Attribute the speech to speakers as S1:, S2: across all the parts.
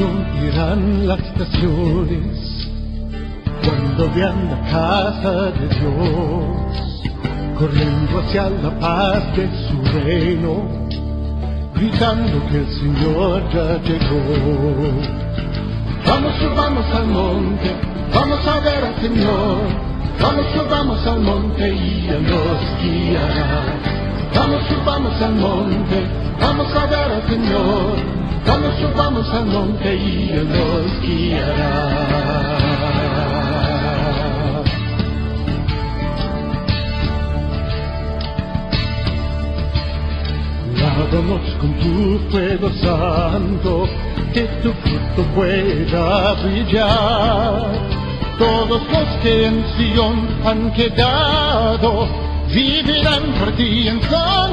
S1: irán las naciones cuando vean la casa de Dios, corriendo hacia la paz de su reino, gritando que el Señor ya llegó. Vamos, subamos al monte, vamos a ver al Señor. Vamos, subamos al monte y Él nos guiará. Vamos, subamos al monte, vamos a ver al Señor. Vamos, subamos al monte y Él nos guiará. Lávanos con tu fuego santo, que tu fruto pueda brillar. Todos los que en Sion han quedado vivirán por ti en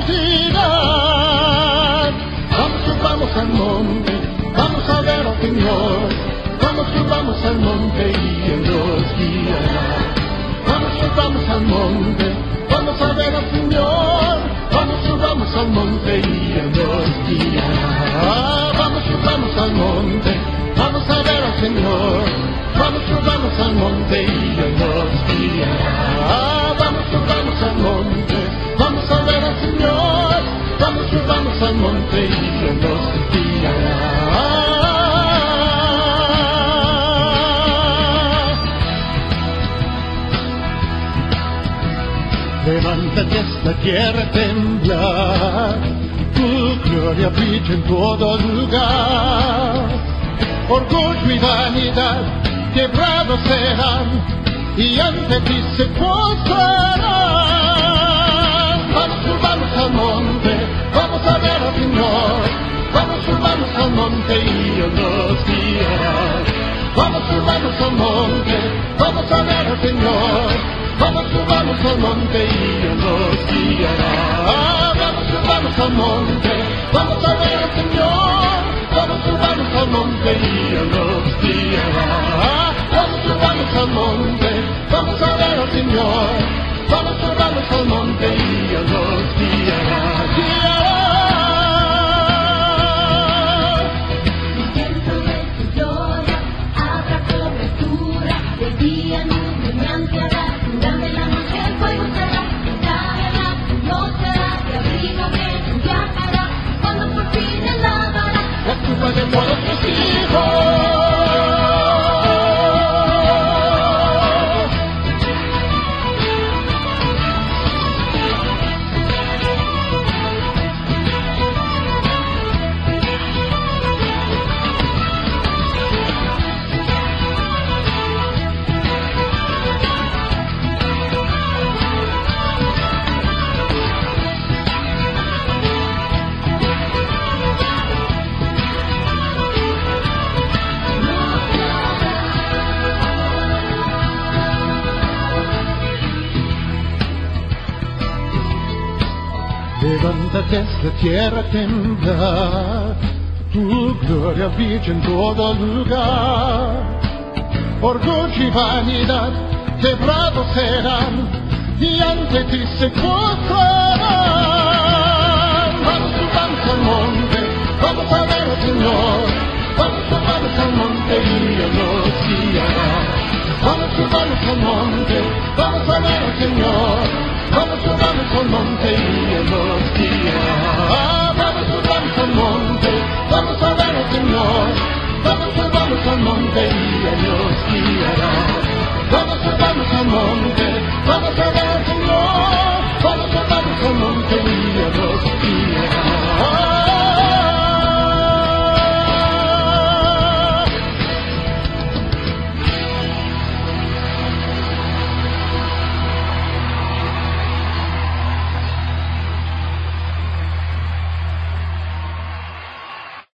S1: santidad. Vamos, subamos al monte, vamos a ver al Señor. Vamos, subamos al monte y Él nos guiará. Vamos, subamos al monte, vamos a ver al Señor. Vamos, subamos al monte y Él nos guiará. Vamos, subamos al monte, vamos a ver al Señor. Vamos, subamos al monte y Él nos guiará. Vamos, subamos al monte, vamos a ver al Señor. Vamos, subamos al monte y Él nos guiará. Levántate, esta tierra temblar, tu gloria brilla en todo lugar. Orgullo y vanidad quebrados serán, y ante ti se postrarán. Vamos, subamos al monte, vamos a ver al Señor. Vamos, subamos al monte y Él nos guiará. Vamos, subamos al monte, vamos a ver al Señor. Vamos, subamos al monte y Él nos guiará. Vamos, subamos al monte, vamos a ver al Señor. Vamos, subamos al monte y Él nos guiará. Vamos, subamos al monte, vamos a ver al Señor. Vamos, subamos al monte y Él nos guiará.
S2: El viento de tu gloria habrá cobertura, de día nube me anciará, durante la noche el fuego será, estará, no será, de abrigo me enviará, cuando por fin Él lavará
S1: la culpa de todos tus hijos. Levántate, esta tierra temblar, tu gloria brilla en todo lugar. Orgullo y vanidad quebrados serán, y ante ti se postrarán. Vamos, subamos al monte, vamos a ver al Señor. Vamos, subamos al monte y Él nos guiará. Vamos, subamos al monte, vamos a ver al Señor. Vamos, subamos al monte y Él nos guiará. Vamos, subamos al monte, vamos a ver al Señor. Vamos, subamos al monte y Él nos guiará. Vamos, subamos al monte, vamos a ver al Señor. Vamos, subamos al monte y Él nos guiará.